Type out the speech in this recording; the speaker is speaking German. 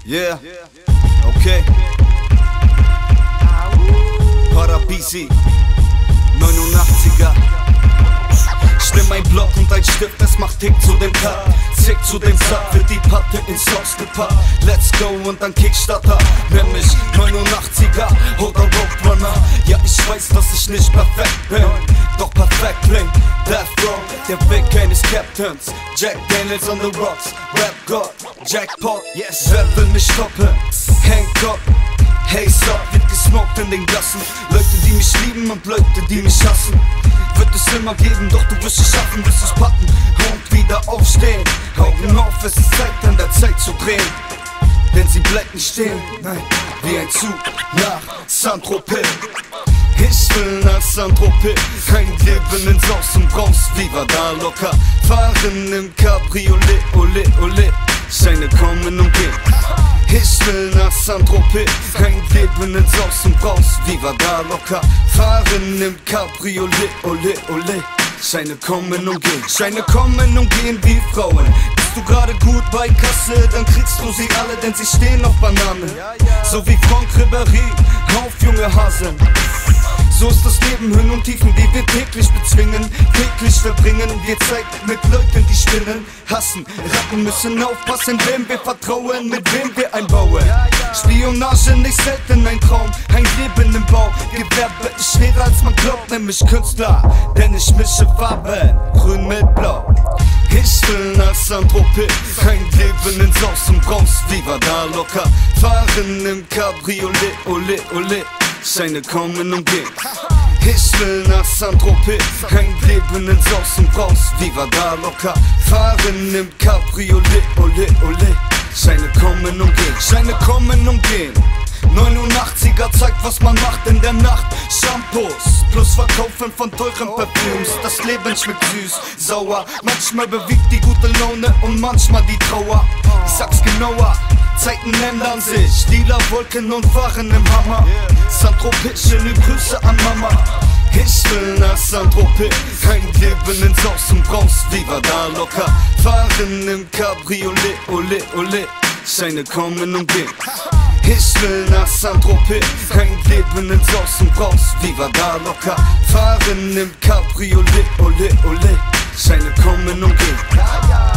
Yeah, okay. Parabisi, 89er. Ich nehm ein Block und ein Stift, das macht Tick zu dem Cut. Zick zu dem Sack, wird die Patte ins Sauce gepackt. Let's go und dann Kickstarter. Nenn mich 89er oder Roadrunner. Ja, ich weiß, dass ich nicht perfekt bin, doch perfekt klingt Death Row, der Weg eines Captains. Jack Daniels on the rocks, Rap God, Jackpot, yes. Wer will mich stoppen? Hancock, hey Sup, wird gesmoked in den Gassen. Leute, die mich lieben und Leute, die mich hassen. Wird es immer geben, doch du wirst es schaffen, wirst es packen und wieder aufstehen. Augen auf, es ist Zeit, an der Zeit zu drehen. Denn sie bleibt nicht stehen, nein, wie ein Zug nach Saint-Tropez. Ich will nach Saint-Tropez, kein Leben in Sauce und Braus, Viva da locker. Fahren im Cabriolet, ole, ole, Scheine kommen und gehen. Ich will nach Saint-Tropez, kein Leben in Sauce und Braus, Viva da locker. Fahren im Cabriolet, ole, ole, Scheine kommen und gehen. Scheine kommen und gehen wie Frauen. Bist du gerade gut bei Kasse, dann kriegst du sie alle, denn sie stehen auf Bananen. So wie Franck Ribéry, auf junge Hasen. So ist das Leben, Höhen und Tiefen, die wir täglich bezwingen, täglich verbringen. Wir Zeit mit Leuten, die spinnen, hassen, Ratten müssen aufpassen, wem wir vertrauen, mit wem wir einbauen. Spionage nicht selten ein Traum, ein Leben im Bau. Gewerbe ist schwerer als man glaubt, nämlich Künstler, denn ich mische Farben, grün mit blau. Ich will nach Saint-Tropez, kein Leben in Sauce und Braus, Viva da locker. Fahren im Cabriolet, ole, ole, Scheine kommen und gehen. Ich will nach Saint-Tropez, kein Leben in Sauce und Braus, Viva da locker. Fahren im Cabriolet, ole, ole, Scheine kommen und gehen. Scheine kommen und gehen. 89er zeigt, was man macht in der Nacht. Shampoos plus Verkaufen von teuren Parfüms. Das Leben schmeckt süß, sauer. Manchmal bewegt die gute Laune und manchmal die Trauer. Ich sag's genauer, Zeiten ändern sich. Dealer, Wolken und fahren im Hammer. Saint-Tropez, schöne Grüße an Mama. Ich will nach Saint-Tropez, kein Leben in Sauce und Braus, Viva da locker. Fahren im Cabriolet, ole, ole, Scheine kommen und gehen. Ich will nach Saint-Tropez, kein Leben in Sauce und Braus, Viva da locker. Fahren im Cabriolet, ole, ole, Scheine kommen und gehen.